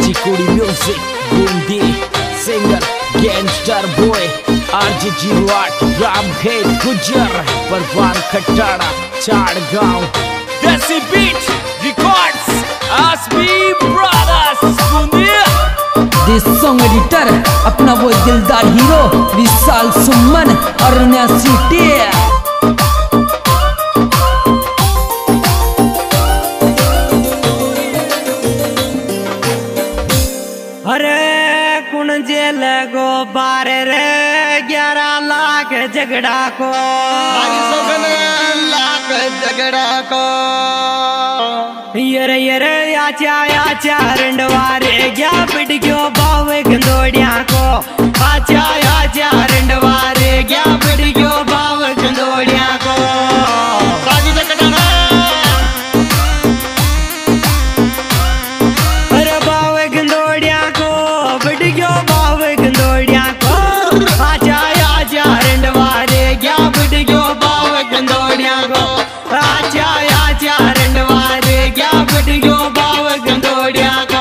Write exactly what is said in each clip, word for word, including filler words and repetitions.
Chikodi music Bundi singer gangster boy RJ zero आठ Ram Khet Gujar Parwan Khattada Chadgaon Desi beat records S B brothers Bundi. This song editor अपना वो दिलदार hero विशाल सुमन और सिटी। अरे कुण जेल गो बारे रे ग्यारह लाख झगड़ा को लाख झगड़ा को यर यर आचा आचा रंडवारे क्या पिट क्यों बावे गंदोड़िया को आचा आचा रंडवारे क्या पिट क्यों बावे गंदोड़िया को अरे बावे गंदोड़िया को पिट क्यों बावे गंदोड़िया को आचा आचा रंडवारे क्या पिट क्यों बावे गंदोड़िया को आचा आचा रंडवारे क्या पिट क्यों बावे गंदोड़िया को।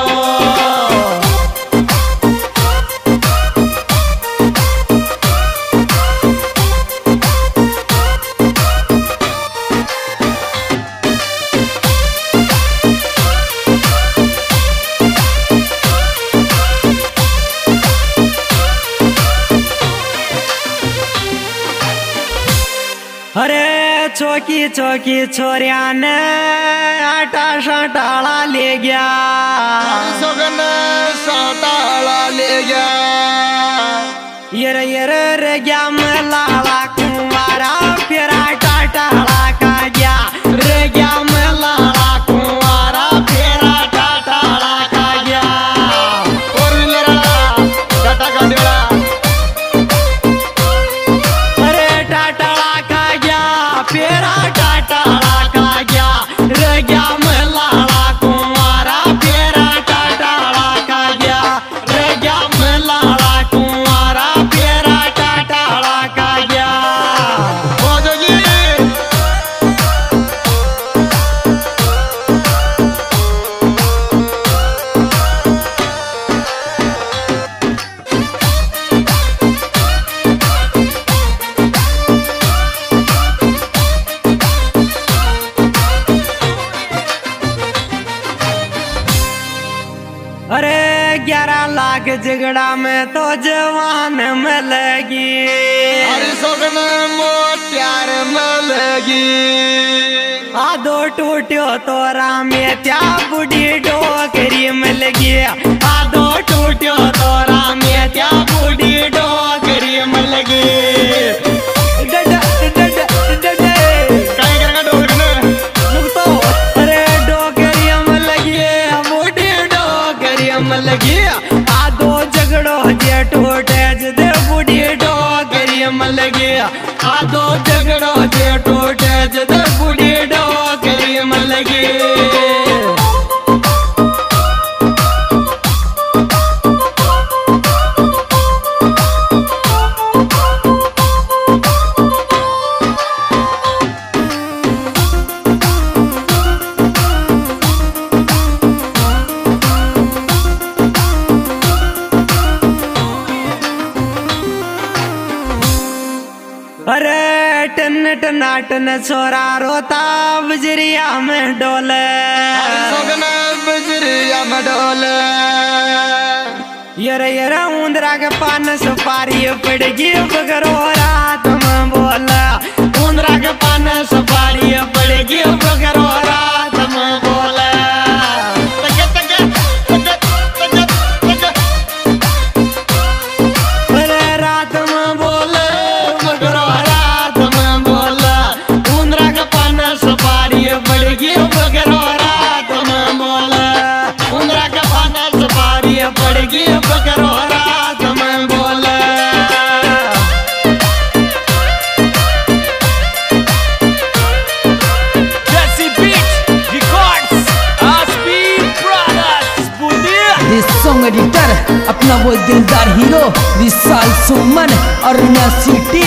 अरे चौकी चौकी छोरिया ने आटा साटाला ले गया सोगन साटाला ले गया यर यर रे गया मलाला कुंवारा फिर आटा टाला का गया रे गया मलाला कुंवारा फिर आटा टाला का गया और टाटा का डेड़ा पेरा टाटाला का गया रे गया मलाला कुंवारा पेरा टाटाला का गया रे गया मलाला कुंवारा पेरा टाटाला का गया। अरे ग्यारह लाख झगड़ा में तो जवान मिलेगी अरे सोगन मोत्यार मिलेगी आधो टूटो तो रामे त्या बुढ़ी डोकरी मिलेगी आधो टूटो तो रामे त्या बुढ़ी डोकरी मिलेगी। लगी आधो झगड़ो जे टूटे जदे बुढ़ी डोकरी लगी आधो झगड़ो जे टूटे जदे बुढ़ी डोकरी लगी। अरे टन टनाटन छोरा रोता बजरिया में डोले सोगन बजरिया में डोले यर यर उंदरा के पान सुपारी पड़गी बगरो रात में बोला उंदरा के पान सुपारी पड़गी बगरो रात में बोला रात में बोले बगरो रात में बोला उंदरा के पान सुपारी पड़गी बगरो रात में बोला उंदरा के पान सुपारी पड़गी बगरो रात में बोला। Desi beat records S B brothers Bundi. This song editor अपना वो दिलदार हीरो विशाल सुमन और सिटी।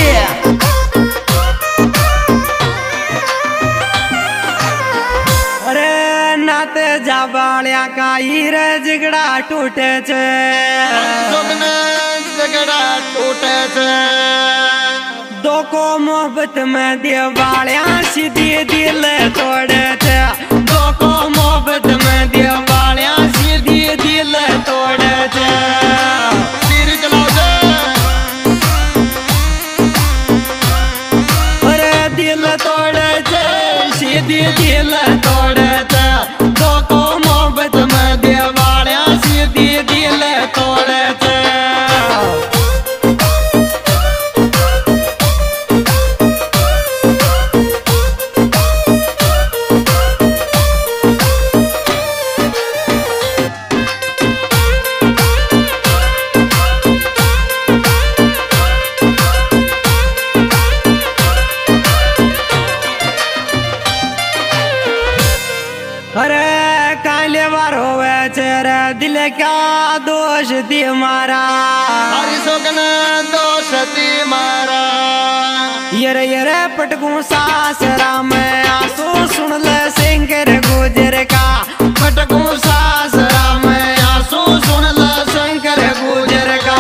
अरे नाते जा बालिया का हीरे झगड़ा टूटे छे सोगना झगड़ा टूटे छे दो को मोहब्बत में दिया बालिया सीधी दिल तोड़े छे दो को मोहब्बत में दिया बालिया सीधी दिल तोड़े छे तीर चलाओ जे अरे दिल तोड़े छे सीधी दिल तोड़े छे दो को मोहब्बत में दिया बालिया सीधी दिल तोड़े छे अरे काले बार होवे चेहरे दिल क्या दोष दी मारा हरि सोगना दोष दी मारा यरे यरे पटकू सासरा में आंसू सुन ले सिंगर गुजर का पटकू सासरा में आंसू सुन ले शंकर गुजर का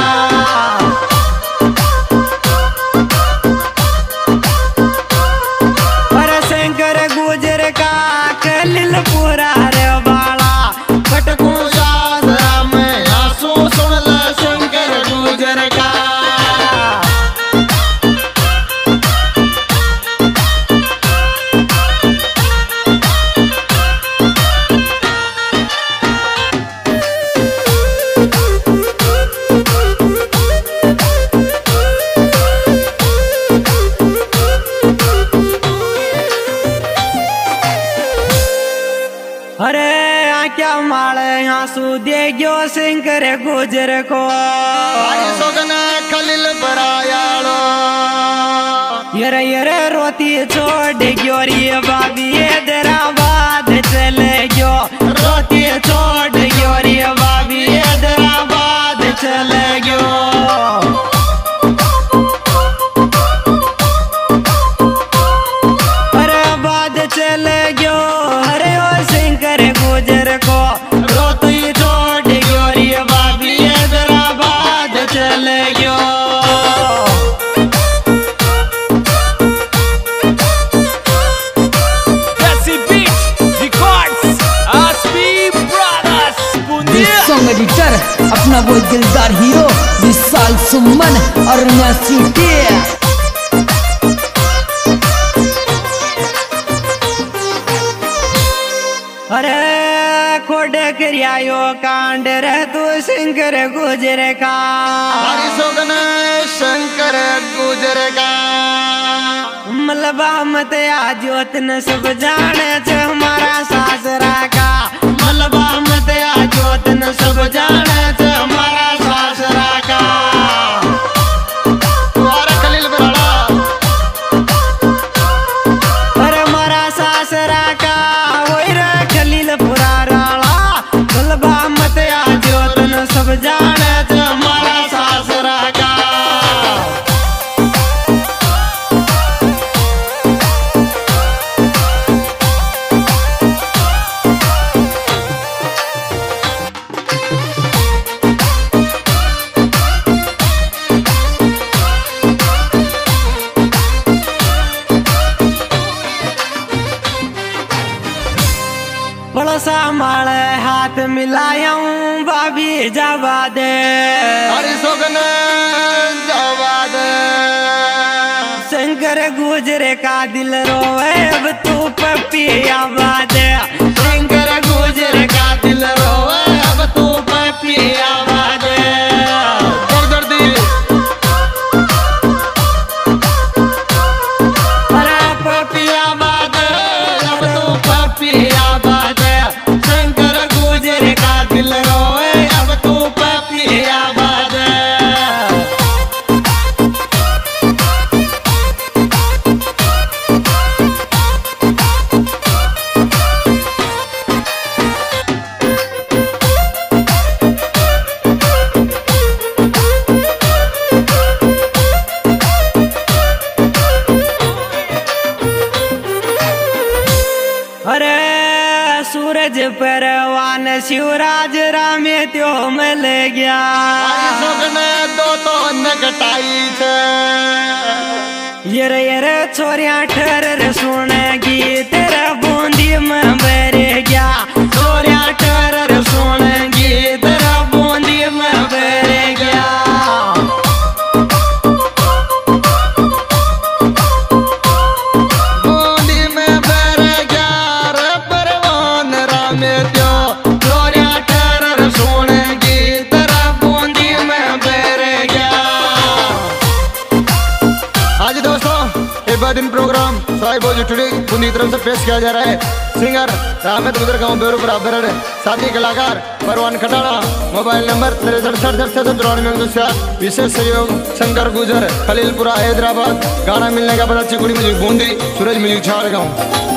अरे शंकर गुजर का कलिल पूरा रे बाला पटकू सासरा में आंसू सुन ले शंकर गुजर का अरे क्या माले आंसू दे गयो शंकर गुजर को हरि सोगना खलिल बरायालो यरे यरे रोती छोड़ गयो रे बाबी हैदराबाद चले गयो रोती छोड़ गयो रे बाबी हैदराबाद चले गयो अरे बाद चले गयो अरे ओ शंकर गुजर को रोती छोड़ गयो रे बाबी हैदराबाद चले गयो Jesse Beats Records Aspi Brothers this Bundia song editor अपना वो दिलदार हीरो विशाल सुमन और सिटी अरे खोडे करियायो कांड रे तू शंकर गुजर का हरि सोगना शंकर गुजर का मलबा मत आजोत न सब जाने छ हमारा सासरा का मलबा मत आजोत न सब जाने छ हमारा सासरा का तुम्हारा खलिल बराड़ा अरे हमारा सासरा का वही रे खलील पुरा राला मलबा मत आजोत न सब जाने छ हमारा सासरा का पड़ोसा माले हाथ मिलायूं बाबी जावा दे हरि सोगना जवाद शंकर गुजरे का दिल रोवे अब तू पपी आवाज शंकर गुजरे का दिल रोवे अब तू पपी आवाज दर्दी अरे पपी आवाज अब तू पपी आवाज शंकर गुजरे का दिल रोवे अब तू पपी आवाज में त्यो मिल गया सुगने दो तो नगटाई छे येरे येरे छोरिया ठहर सुनेगी तेरा बूंदी में भर गया छोरिया ठहर सुनेगी तेरा बूंदी में भर गया बूंदी में भर गया रे परवान राम त्यो छोरिया ठहर सुनेगी तेरा बूंदी में भर गया। आज दोस्तों दिन प्रोग्राम साहिब टुडे बूंदी की तरफ से पेश किया जा रहा है। सिंगर रामेत गुजर गांव बेरू बराबर साथी कलाकार परवान खटाड़ा मोबाइल नंबर तिरसठ सड़सठ छह चौरानवे विशेष सहयोग शंकर गुजर खलीलपुरा हैदराबाद। गाना मिलने का पता चिकुड़ी म्यूजिक बूंदी सूरज म्यूजिक छाड़ गाँव।